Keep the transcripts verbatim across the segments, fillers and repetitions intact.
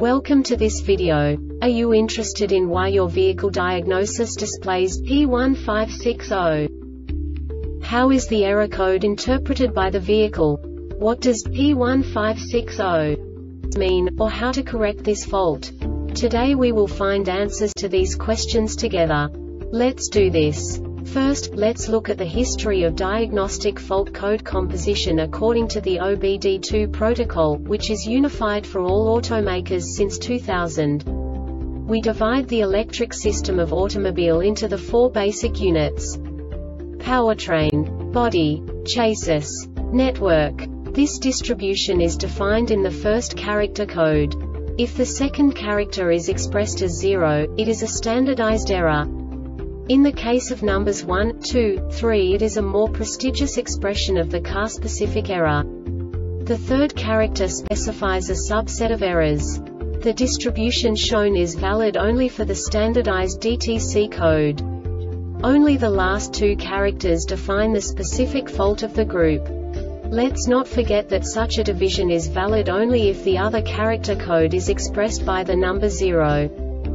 Welcome to this video. Are you interested in why your vehicle diagnosis displays P one five six zero? How is the error code interpreted by the vehicle? What does P one five six zero mean, or how to correct this fault? Today we will find answers to these questions together. Let's do this. First, let's look at the history of diagnostic fault code composition according to the O B D two protocol, which is unified for all automakers since two thousand. We divide the electric system of automobile into the four basic units: powertrain, body, chassis, network. This distribution is defined in the first character code. If the second character is expressed as zero, it is a standardized error. In the case of numbers one, two, three, it is a more prestigious expression of the car-specific error. The third character specifies a subset of errors. The distribution shown is valid only for the standardized D T C code. Only the last two characters define the specific fault of the group. Let's not forget that such a division is valid only if the other character code is expressed by the number zero.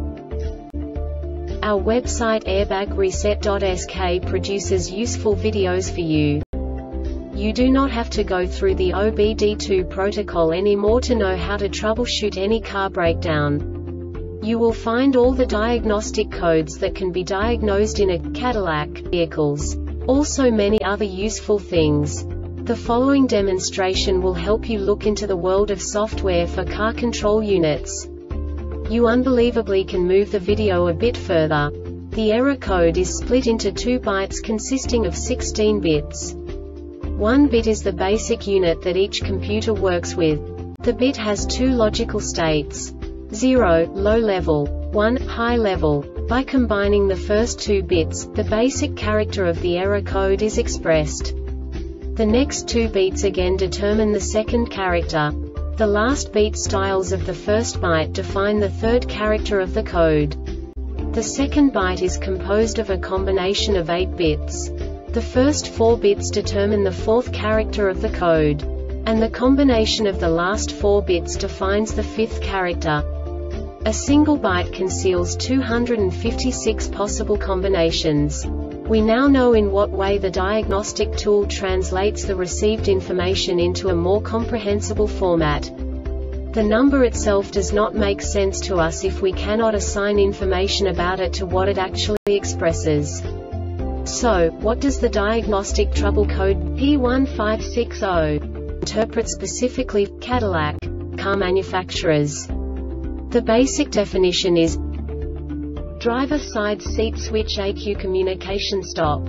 Our website airbag reset dot S K produces useful videos for you. You do not have to go through the O B D two protocol anymore to know how to troubleshoot any car breakdown. You will find all the diagnostic codes that can be diagnosed in a Cadillac vehicles. Also many other useful things. The following demonstration will help you look into the world of software for car control units. You unbelievably can move the video a bit further. The error code is split into two bytes consisting of sixteen bits. One bit is the basic unit that each computer works with. The bit has two logical states: zero, low level, one, high level. By combining the first two bits, the basic character of the error code is expressed. The next two beats again determine the second character. The last beat styles of the first byte define the third character of the code. The second byte is composed of a combination of eight bits. The first four bits determine the fourth character of the code. And the combination of the last four bits defines the fifth character. A single byte conceals two hundred fifty-six possible combinations. We now know in what way the diagnostic tool translates the received information into a more comprehensible format. The number itself does not make sense to us if we cannot assign information about it to what it actually expresses. So, what does the diagnostic trouble code P one five six zero interpret specifically for Cadillac car manufacturers? The basic definition is driver side seat switch A Q communication stop.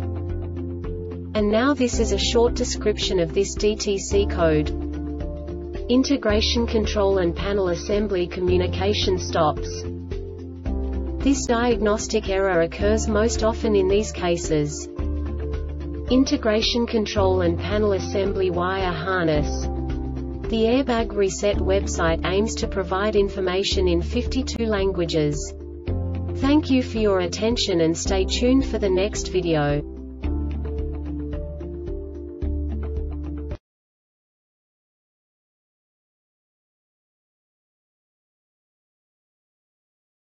And now this is a short description of this D T C code. Integration control and panel assembly communication stops. This diagnostic error occurs most often in these cases: integration control and panel assembly wire harness. The Airbag Reset website aims to provide information in fifty-two languages. Thank you for your attention and stay tuned for the next video.